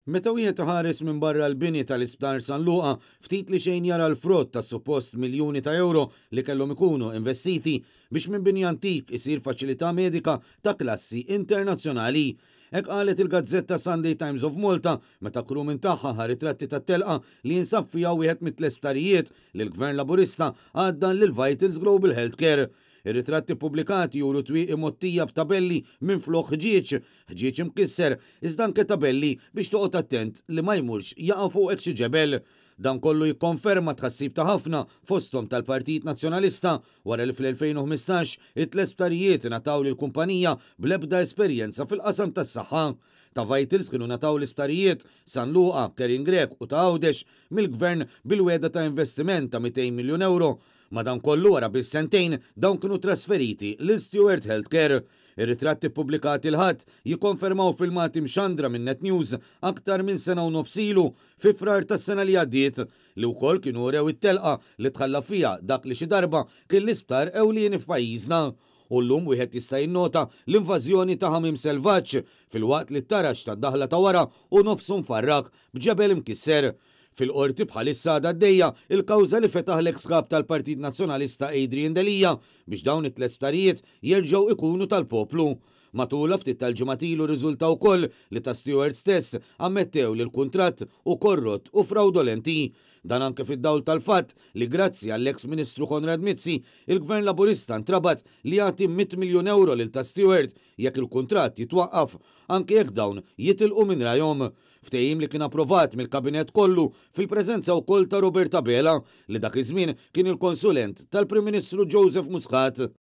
Meta wieħed ħares minn barra l-bini tal-Isptar San Luqa, ftit li xejn jara l-frott ta' suppost miljuni ta' euro li kellhom ikunu investiti biex minn bini antik isir faċilità medika ta' klassi internazzjonali. Hekk qalet il-Gazzetta Sunday Times of Malta meta kru minn tagħha ħa ritratti tat-telqa li jinsab fiha wieħed mit-tlesptarijiet li l-Gvern Laburista għaddan lil Vitals Global Healthcare. Ir-ritratti pubblikati juru twieqi mottija b'tabelli minn flok ħġieġ imkisser, iżda anke tabelli biex toqgħod attent li ma jmurx jaqa' fuq hekk xi ġebel. Dan kollu jikkonferma tħassib ta' ħafna fosthom tal-Partit Nazzjonalista wara li fl-2015 it-tlesptarijiet nataw lill-kumpanija bl-ebda esperjenza fil-qasam tas-saħħa. Ta' Vitals kienu nataw l-isptarijiet San Luqa, Kerin Grek u ta' Għawdex mill-Gvern bil-weda ta' investiment ta' 200 miljun euro. Madankollu wara bis-sentejn dawn kienu trasferiti lil Stewart Healthcare. Ir-ritratti pubblikati l-ħadd jikkonfermaw filmati mxandra minn Net News aktar minn sena u nofsilu fi frar tas-sena li għaddiet li wkoll kienu rew it-telqa li tħalla fija dak li xi darba kien l-isptar ewlieni f'pajjiżna. U llum wieħed jista' jinnota l-invażjoni ta' ħamim selvaġġ fil-waqt li t-tarax tad-daħla ta' wara u nofsu mfarrak b'ġebel imkisser. Fil-qorti bħalissa għaddejja il-kawża li fetaħ l-eks-kap tal-Partit Nazzjonalista Adrian Delija biex dawn it-tlesptarijiet jerġgħu ikunu tal-poplu. Matula ftit tal-ġimgħat ilu riżultaw ukoll li ta' Stewart stess ammettew li l-kuntratt u korrott u fraudolenti. Dan anke fid-dawl tal-fatt li grazzi għall-eks Ministru Konrad Mizzi, il-Gvern Laburista ntrabat li jagħti 100 miljun euro lil ta' Stewart jekk il-kuntratt jitwaqqaf anke jekk dawn jitilqu minn rajhom. Ftehim li kien approvat mill-Kabinet kollu fil-preżenza wkoll ta' Roberta Bela li dak iż-żmien kien il-konsulent tal-Prim Ministru Joseph Muscat.